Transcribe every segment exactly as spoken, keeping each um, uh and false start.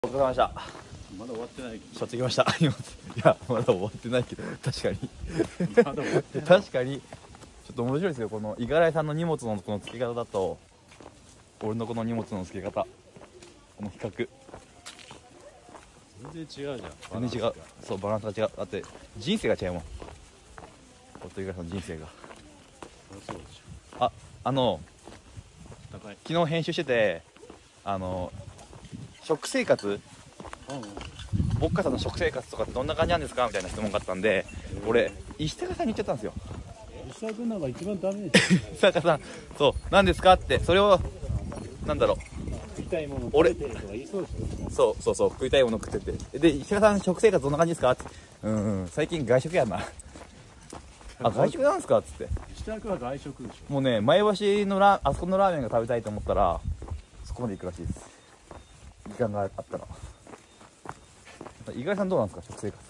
お疲れ様でした。 まだ終わってないけしょってきました。いや、まだ終わってないけど、確かに。 どまだ終わってない確かに、ちょっと面白いですよ。この五十嵐さんの荷物のこの付け方だと、俺のこの荷物の付け方、この比較。 全然違うじゃん。 全然違う。そう、バランスが違う。だって、人生が違うもん。俺と五十嵐さんの人生が。 そうでしあ、あの、 ょ。高い。 昨日編集してて、あの、食生活、 うんうん。 ボッカさんの食生活とかってどんな感じなんですかみたいな質問があったんで、俺、石高さんに言っちゃったんですよ。 石田君なんか一番ダメでしょ。 石高さん、そう、何ですかって、それを、なんだろう。 食いたいもの食べてるとか言いそうでしょ。 そうそうそう、食いたいもの食ってて。で、石川さん、食生活どんな感じですかって。うん、うん、最近外食やんな。あ、外食なんですかっつって。 石田君は外食でしょ。 もうね、前橋のラあそこのラーメンが食べたいと思ったら、そこまで行くらしいです。時間があったら。五十嵐さんどうなんですか、食生活。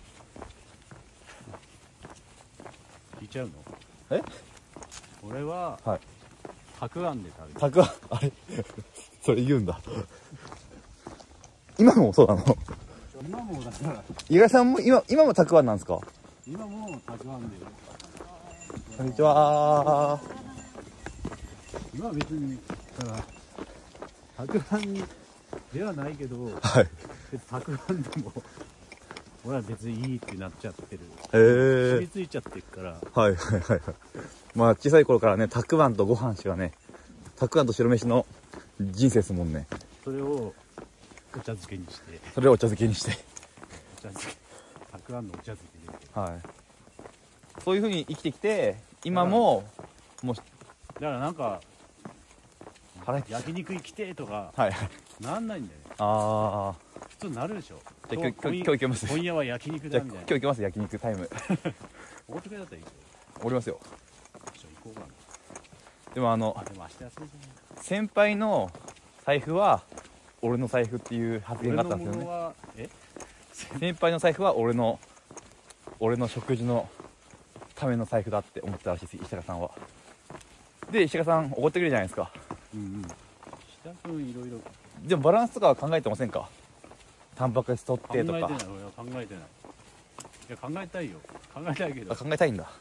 聞いちゃうの？ え？ 俺は、 はい。 たくあんで食べる。 たくあん、あれそれ言うんだ。今もそうなの？ 今もだから、 五十嵐さんも今、今もたくあんなんですか？ 今もたくあんで。 こんにちは。 今は別に、だから、たくあんではないけど、 はい。 たくあんでも、俺は別にいいってなっちゃってる。 へえ。 染みついちゃってるから。 はいはいはいはい。まあ小さい頃からね、たくあんとご飯しかね、たくあんと白飯の人生ですもんね。 それをお茶漬けにして、 それをお茶漬けにして。 お茶漬け、たくあんのお茶漬けで。 はい。そういう風に生きてきて、今も、もう、 だからなんか、 腹減ってきた。 焼肉行きてーとか、 はいはい。 なんないんだよね。 あ普通なるでしょ。 じゃあ今日今日今日行けます今夜は焼肉ー。じゃあだみたいな。 今日行きます焼肉タイム。 おごってくれだったらいいですよ。 おりますよ。 じゃあ行こうかな。 でもあの、 あ、でも明日休みじ先輩の財布は、俺の財布っていう発ゃない。 言があったんですよね。 俺のものは、え先輩の財布は俺の、俺の食事のための財布だって思ってたらしいです、石高さんは。で、石高さん、おごってくれるじゃないですか。 うんうん。下君いろいろでもバランスとかは考えてませんか？タンパク質取ってとか。 考えてない。俺は考えてない。いや、考えたいよ。考えたいけど。 あ、考えたいんだ。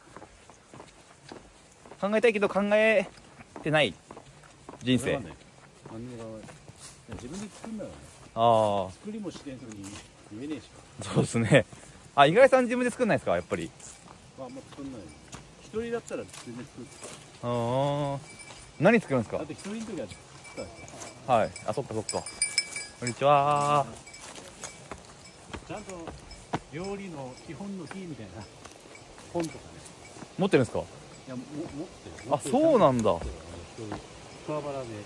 考えたいけど考えてない人生。 俺はね、何にも考えない。いや自分で作るんだよね。 ああ、 作りもしてんのに言えねえしか。 そうですね。あ、五十嵐さん自分で作んないですか、やっぱり。 あんま作んない。一人だったら全然作る。 ああ、何作るんですか？ だって一人の時は作ったでしはい。あ、そっかそっか。こんにちは。 ょ。ちゃんと料理の基本のキーみたいな本とかね。 持ってるんですか？ いや、も持ってる。 あ、そうなんだ。 一人桑原でやって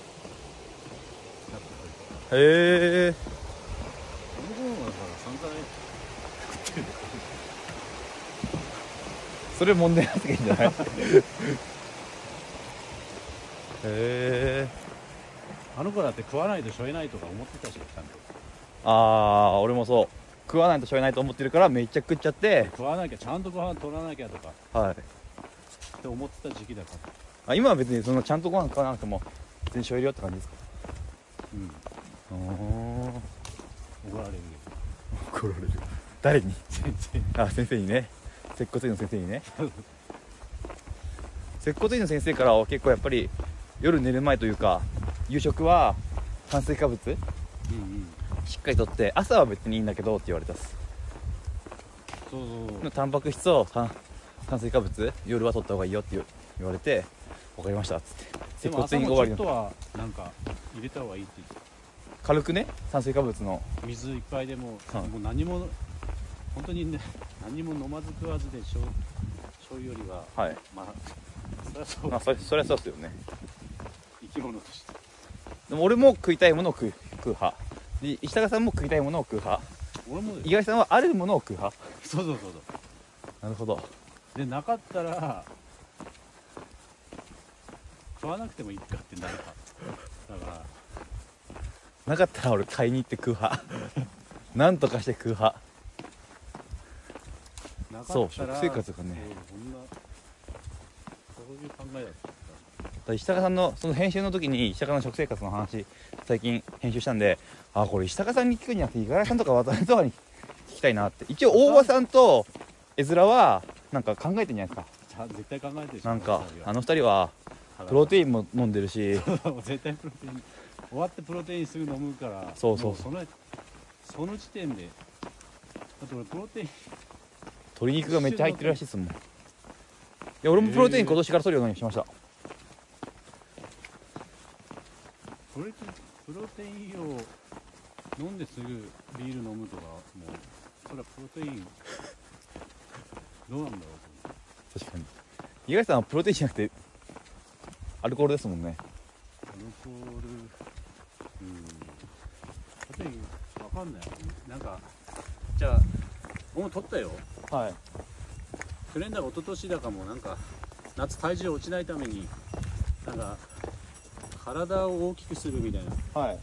たり。 へえ。 あの本はだから散々食ってる。 それ問題発言じゃない？へえ。 あの子だって食わないとしょえないとか思ってたし、ちゃんと。 ああ、俺もそう。食わないとしょえないと思ってるからめっちゃ食っちゃって。 食わなきゃ、ちゃんとご飯取らなきゃとかはい。 って思ってた時期だから。 あ、今は別にそのちゃんとご飯食わなくても全然しょえるよって感じですか？ うん。 あ怒られるあ。怒られる。誰に？ けど。全あ、先生にね。接骨院の先生にね。接骨院の先生からは結構やっぱり夜寝る前というか夕食は炭水化物然。うんうん。 しっかりとって朝は別にいいんだけどって言われたっす。 そうそうそう。 タンパク質と炭炭水化物夜は取った方がいいよって言われて、分かりましたっつって接でも朝骨院終わりのもちょっとはなんか入れた方がいいって言って軽くね炭水化物のた。水いっぱいでも、 はいもう何も本当にね、何も飲まず食わずでしょ醤油よりは、 はいまあそりゃそうまあそれそれはそうっすよね。 生き物として。 でも俺も食いたいものを食う食う派で、石高さんも食いたいものを食う派、 俺も五十嵐さんはあるものを食う派。 そうそうそうなるほど。 そうでなかったら食わなくてもいいかってなるか。だからなかったら俺買いに行って食う派なんとかして食う派。 なかったらそう食生活がね、 そうそんなそういう考えだった。 石高さんのその編集の時に石高の食生活の話最近編集したんで、あこれ石高さんに聞くんじゃなくて五十嵐さんとか渡辺とかに聞きたいなって。一応大場さんと絵面はなんか考えてんじゃないですか。 絶対考えてるでしょ。 なんかあの二人はプロテインも飲んでるし絶対プロテイン終わってプロテインすぐ飲むから。 そうそうそのその時点でだって俺プロテイン鶏肉がめっちゃ入ってるらしいですもん。いや俺もプロテイン今年から取るようにしました。 プロテインプロテインを飲んですぐビール飲むとかもうそれはプロテインどうなんだろう。 確かに五十嵐さんはプロテインじゃなくてアルコールですもんね。 アルコールうんプロテインわかんない。なんかじゃあ僕も取ったよ。 はい。 去年だか一昨年だかもなんか夏体重落ちないためになんか体を大きくするみたいなはい。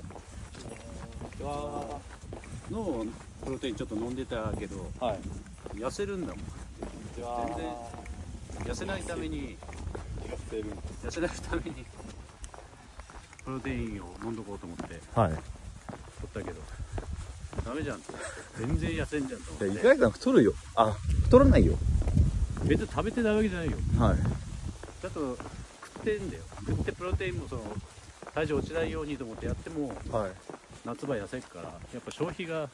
のをプロテインちょっと飲んでたけどはい。 痩せるんだもん。全然痩せないために痩せないためにプロテインを飲んどこうと思ってはい。 取ったけどダメじゃん。全然痩せんじゃんと思って。 五十嵐さん太るよ。あ太らないよ。 別に食べてたわけじゃないよ。 はい。 だと食ってんだよ。食ってプロテインもその体重落ちないようにと思ってやってもはい。 夏場痩せるからやっぱ消費が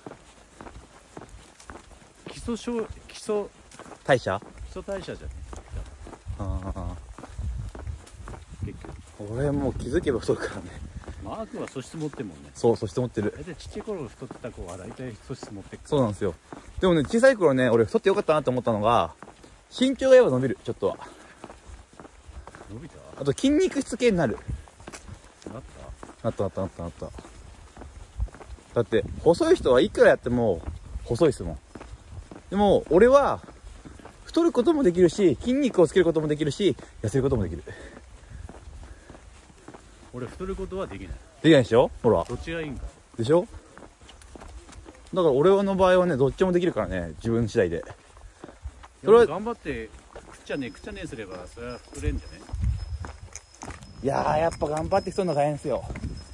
基礎消基礎代謝。 基礎代謝じゃねああ。 結局。 俺もう気づけば太るからね。 マークは素質持ってるもんね。 そうそして持ってる。 大体ちっちゃい頃太ってた子は大体素質持ってる。 そうなんですよ。でもね小さい頃ね俺太ってよかったなと思ったのが身長がやっぱ伸びるちょっとは。 伸びた？ あと筋肉質系になる。 なっなったなったなったなった。だって細い人はいくらやっても細いですもん。でも俺は太ることもできるし筋肉をつけることもできるし痩せることもできる。 た？俺太ることはできない。 できないでしょ。ほらどっちがいいんか。 でしょ。だから俺の場合はねどっちもできるからね自分次第で。それは頑張って食っちゃね食っちゃねえすればそれは太れんじゃね。 いやーやっぱ頑張って太るの大変ですよ。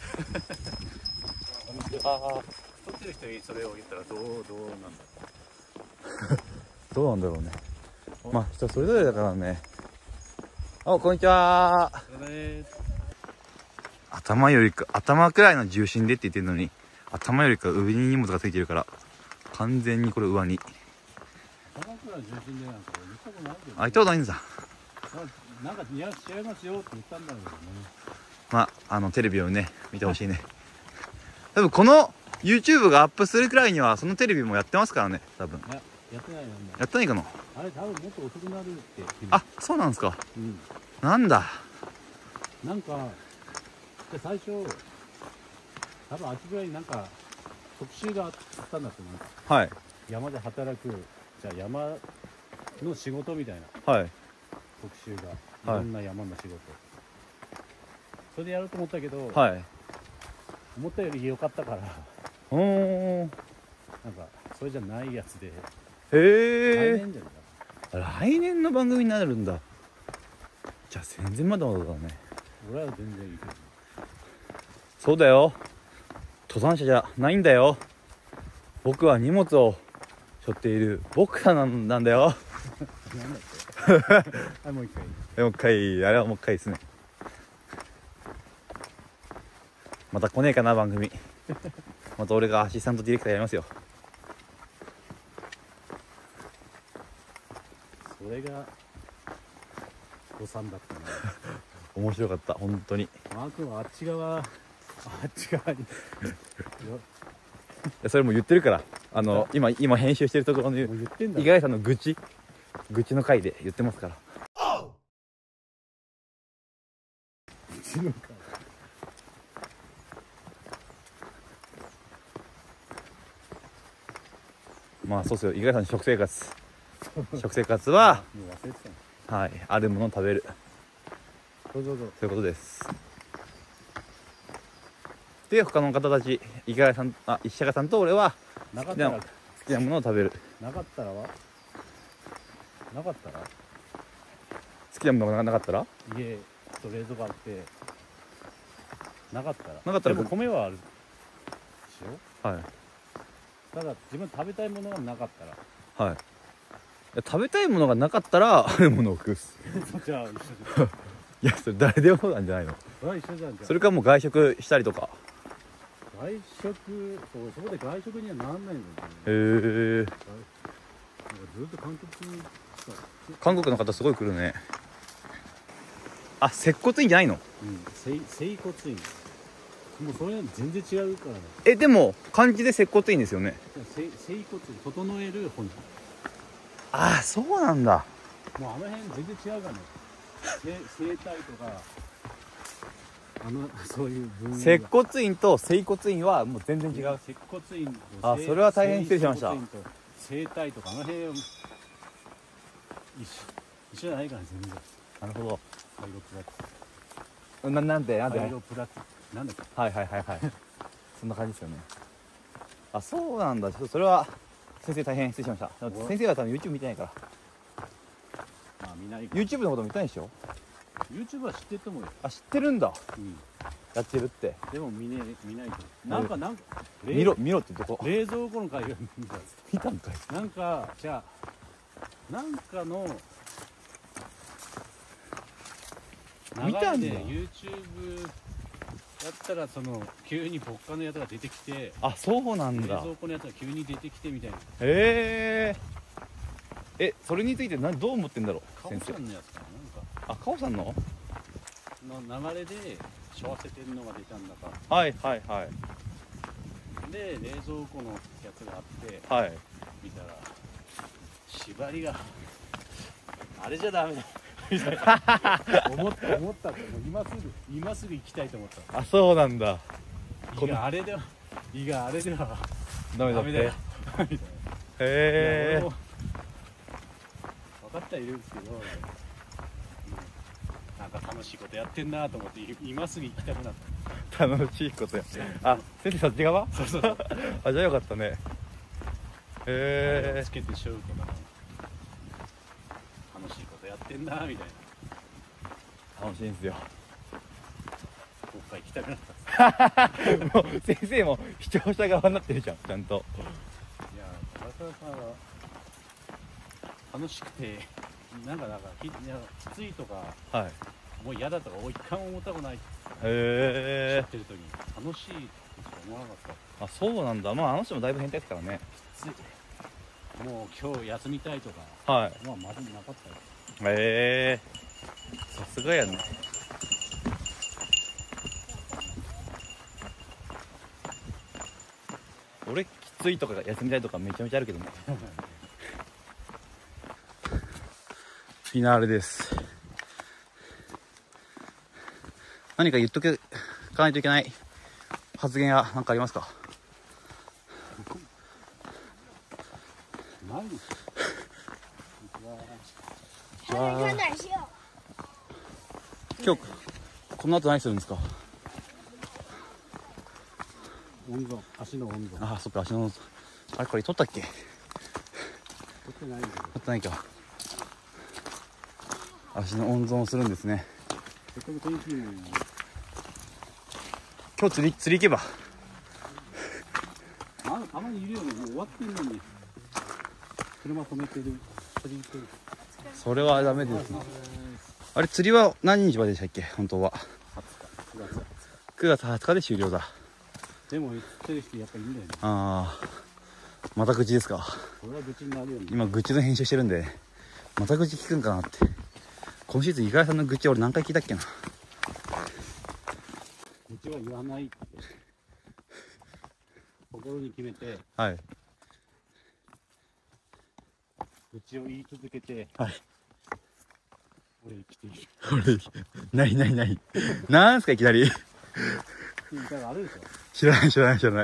あ太ってる人にそれを言ったらどうどうなんだろーどうなんだろうね。まあ人それぞれだからね。あこんにちは。 う。それね頭よりか頭くらいの重心でって言ってるのに頭よりか上に荷物がついてるから完全にこれ上に。 高倉重心でなんか言ったことないけど、 あ言ったことないんだ。 なんか似合違いますよって言ったんだけどね。 まああのテレビをね見てほしいね。多分この YouTube がアップするくらいにはそのテレビもやってますからね多分。 いややってないよね。 やってないかな。 あれ多分もっと遅くなるって聞いあそうなんですか。 うんなんだ。 なんかで最初多分秋ぐらいになんか特集があったんだと思う。 はい山で働くじゃあ山の仕事みたいなはい特集が、 はいいろんな山の仕事、それでやろうと思ったけど、 はい。 思ったより良かったからおーなんかそれじゃないやつでへ来え。 年じゃないか来年の番組になるんだ。じゃあ全然まだまだだね。 な。俺は全然いいけど。 そうだよ。登山者じゃないんだよ。僕は荷物を背負っている僕らなんなんだよ。 なんだってはいもう一回もう一回あれはもう一回ですね。また来ねえかな番組。また俺がアシスタントディレクターやりますよ。 それが誤算だったな。 面白かった本当に。 マー君はあっち側あっち側にそれも言ってるからあの今今編集してるところのもう言ってんだ五十嵐さんの愚痴愚痴の回で言ってますから。 自分かまあそうっすよ。五十嵐さんの食生活食生活はもう忘れてたの。 はいあるものを食べるどうぞどうぞ。 そういうことです。で他の方たち五十嵐さんあ石坂さんと俺はなかったら好きなものを食べる。 なかったらはなかったら好きなものがなかったら家と冷蔵庫あってなかったらなかったらでも米はあるでしょ。 はいただ自分食べたいものがなかったらはい。食べたいものがなかったらあるものを食うっす。 じゃあ一緒じゃん。 いやそれ誰でもそうなんじゃないの。 それは一緒じゃん。じゃあそれかもう外食したりとか。 外食、そうそこで外食にはならないんだよね。 へえ。 なんかずっと韓国にさ、 韓国の方すごい来るね。あ、接骨院じゃないの。 うん、整整骨院。もうそれは全然違うからね。 えでも漢字で接骨院ですよね。 整整骨院、整える本。 ああそうなんだ。 もうあの辺全然違うからね。整整体とかあのそういう分野が接骨院と整骨院はもう全然違う。 接骨院とあそれは大変失礼しました。 整骨院と整体とかあの辺は一緒一緒じゃないから全然。 なるほパイロプラテど。ななんでなんで。 パイロプラテなんだっけ。 はいはいはいはいそんな感じですよね。あそうなんだ。ちょっとそれは先生大変失礼しました。先生は多分 YouTube 見てないから。 まあ見ない。 YouTube のこと見たいでしょ。 YouTube は知ってると思うよ。 あ知ってるんだ。 うん。 やってるって。 でも見ね見ないと。なんかなんか冷見ろ見ろってどこ冷蔵庫の会話見た。 見たんかい。 なんかじゃあなんかの見たんだ流れで YouTube やったらその急に牧歌のやつが出てきて、 あそうなん冷だ。 蔵庫のやつが急に出てきてみたいな。 へえ。えそれについて何どう思ってんだろうカオ先生。 さんのやつかな。なんかあカオさんの。 の流れで背負わせてるのが出たんだかはいはいはいで冷蔵庫のやつがあってはい。 見たら縛りがあれじゃダメだみたいな思った思ったってもう今すぐ今すぐ行きたいと思ったあそうなんだ。 胃があれでは胃があれではダメだって。へダメだよみたいな。いやえ俺も分かってはいるんですけど、うんなんか楽しいことやってんなと思って今すぐ行きたくなっ楽しいことや。あ先生そっち側。 た。そうそうそうあじゃあよかったね。へえつけてしょうとか楽しいことやってんなみたいな。 楽しいんですよ。 どっか行きたくなったっす。 もう先生も視聴者側になってるじゃんちゃんと。 いや唐沢さんは楽しくてなんかなんかきいやきついとかはい。 もう嫌だとか一回も思ったことないってへえ知ってる時に楽しいとしか思わなかった。 あそうなんだ。まああの人もだいぶ変態ですからね。 きついもう今日休みたいとかはい。 まあまずなかったよ。 へえさすがやね。俺きついとか休みたいとかめちゃめちゃあるけどね。フィナーレです。何か言っとけかないといけない発言や何かありますか。 ないでしょ。 还没穿短袖。 今日この後何するんですか。 温存足の温存ああそっか足のあれこれ取ったっけ。 取ってないんだけど取ってないか。足の温存をするんですね。 せっかく天気いいのに今日釣り釣り行けば。 まだたまにいるよね。もう終わってんのに車止めてる釣り行ってる。 それはダメですね。あれ釣りは何日まででしたっけ本当は。 くがつくがつはつかで終了だ。 でも釣ってる人やっぱいいんだよね。 ああまた愚痴ですか。 これは愚痴になるよね。 今愚痴の編集してるんでまた愚痴聞くんかなって。今シーズン井川さんの愚痴俺何回聞いたっけな。 愚痴は言わないって心に決めてはい愚痴を言い続けてはい俺生きている。 俺ないないないなんすかいきなり。 だからあるでしょ。 知らない知らない知らない。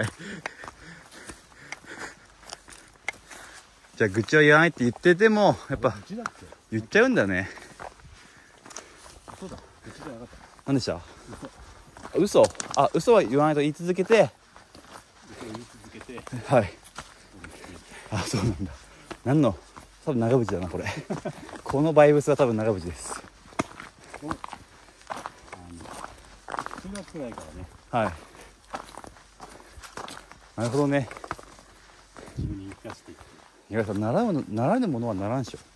じゃあ愚痴は言わないって言っててもやっぱ愚痴だって言っちゃうんだね。 そうだ愚痴じゃなかった。 何でした。嘘。あ嘘は言わないと言い続けて。 嘘を言い続けてはいあそうなんだ。何の多分長渕だなこれこのバイブスは多分長渕です。 あのくがつくないからね。 はい。なるほどね。 自分に生かしていく。 いやさん、習うの習わぬものはならんしょ。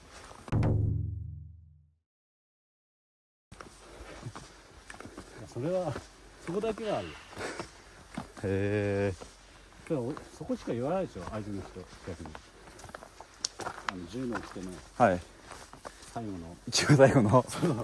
それはそこだけはあるよ。 へえ。 けどそこしか言わないでしょ、相手の人。逆にあの銃の打ち手のはい。 最後の一番最後の。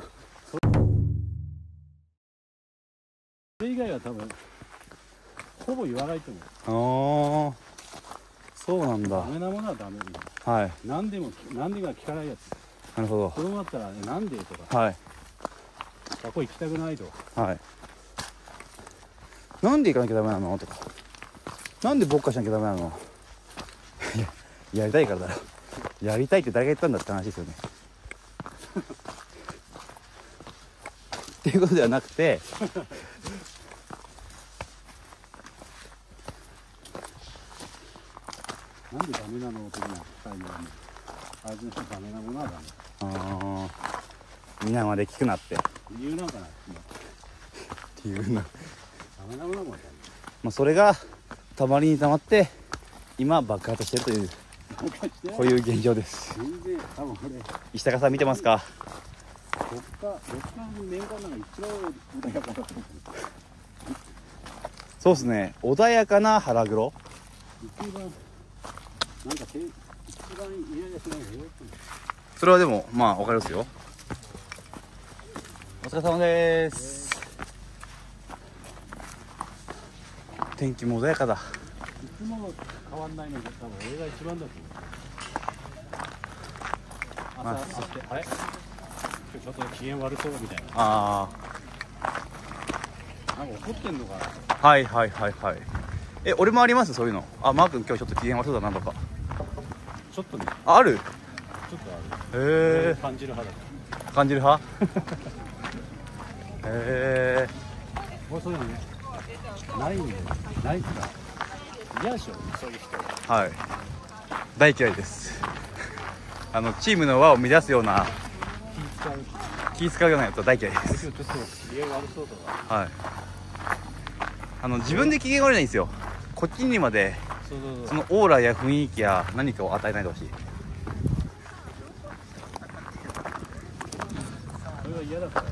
それ以外は多分ほぼ言わないと思う。 ああ。そうなんだ。 ダメなものはダメ。 はい。 何でも何でも聞かないやつ。 なるほど。 子供だったら、ね、なんでとか、 はい。 学校行きたくないとか。 はい。なんで行かなきゃダメなのとか。なんでぼっかしなきゃダメなの。いや、やりたいからだろ。やりたいって誰が言ったんだって話ですよね。っていうことではなくて。 なんでダメなの的な会話に相手の人ダメなものはダメ。 ああ。皆まで聞くなって。 理由なんかなっていうな。 ダメなものはダメ。 まあそれがたまりにたまって今爆発してるというこういう現状です。 全然多分俺石高さん見てますか。 どっかどっかの年間なんか一番穏やかだと思う。 そうですね、穏やかな腹黒。 一番なんかて一番イライラしないよ。 それはでもまあ分かりますよ。お疲れ様です。天気も穏やかだ。 いつも変わんないので多分俺が一番だと思う。 まあ朝起きてあれ今日ちょっと機嫌悪そうみたいな。 あなんか怒ってんのかな。 あ、はいはいはいはい。え、俺もありますそういうの。あ、マー君今日ちょっと機嫌悪そうだなとか。 ちょっとね、 あ、ある。 ちょっとある。 へえ。 感じる派だか感じる派。へえ。 ら。もうそういうのね、ないんで、ないから嫌でしょ、そういう人は。 はい。大嫌いです。あのチームの輪を乱すような気使う。 気使うようなやつは大嫌いで今日す。 ちょっと機嫌悪そうとか。 はい。あの自分で機嫌悪いないんですよ。こっちにまでそうそうそう。 そのオーラや雰囲気や何かを与えないでほしい。 それは嫌だから。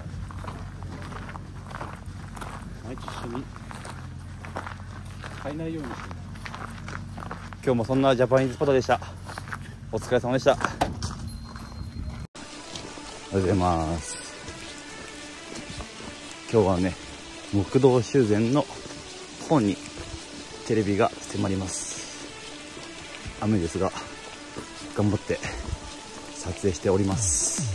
毎日一緒に変えないようにしてる。 今日もそんなジャパニーズパタでした。お疲れ様でした。おはようございます。今日はね、木道修繕の本にテレビが迫ります。雨ですが頑張って撮影しております。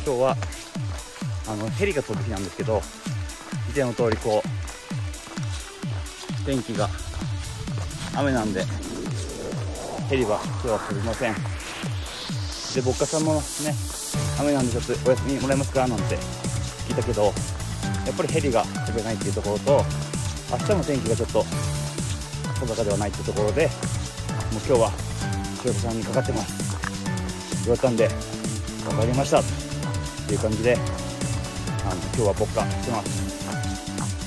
今日はあのヘリが飛ぶ日なんですけど、見ての通りこう天気が雨なんでヘリは今日は飛びません。で、ぼっかさんもね、雨なんでちょっとお休みもらえますかなんて聞いたけど、やっぱりヘリが飛べないっていうところと、明日の天気がちょっと定かではないっていうところで、もう今日は清子さんにかかってます言われたんで、分かりましたっていう感じで、あの今日はぼっかしてます。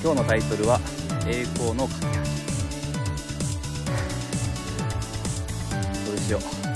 今日のタイトルは栄光の架け橋。どうしよう。